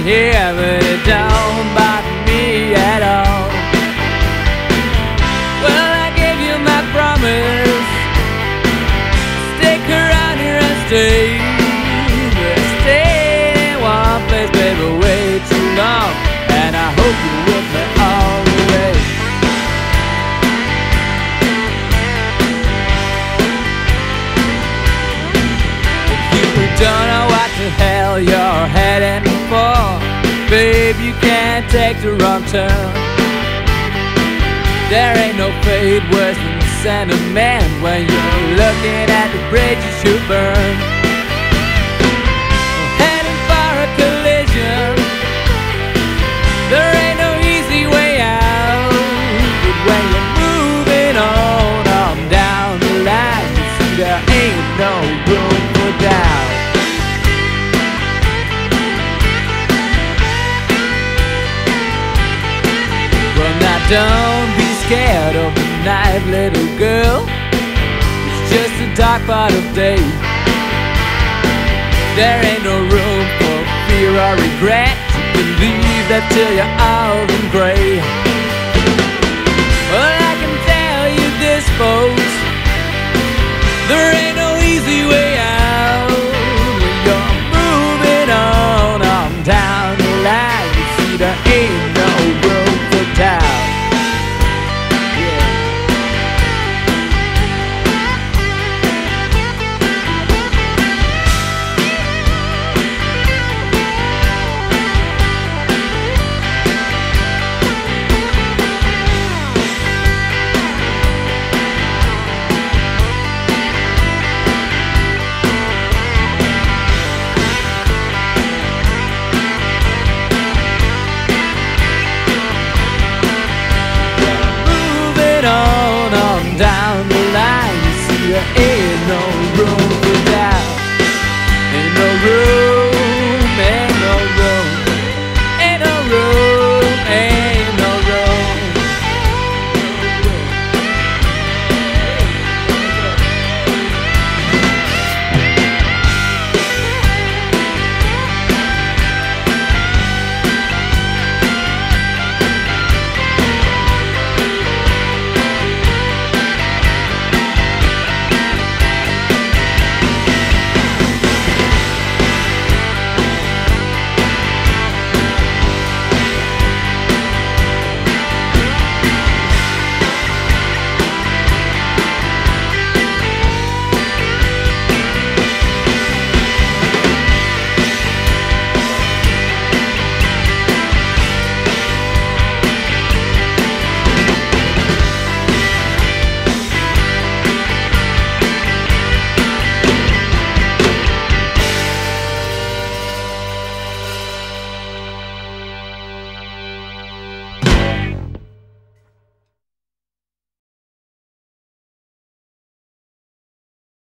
Yeah, but it don't bother me at all. Well, I gave you my promise, stick around here and stay. But stay in one place, baby, way too long, and I hope you're with me all the way. Don't know what the hell you're heading for, babe, you can't take the wrong turn. There ain't no fate worse than sentiment when you're looking at the bridge you should burn. Heading for a collision, there ain't no easy way out. But when you're moving on down the line, you see there ain't no room for doubt. Don't be scared of the night, little girl. It's just a dark part of day. There ain't no room for fear or regret. You can leave that till you're old and gray.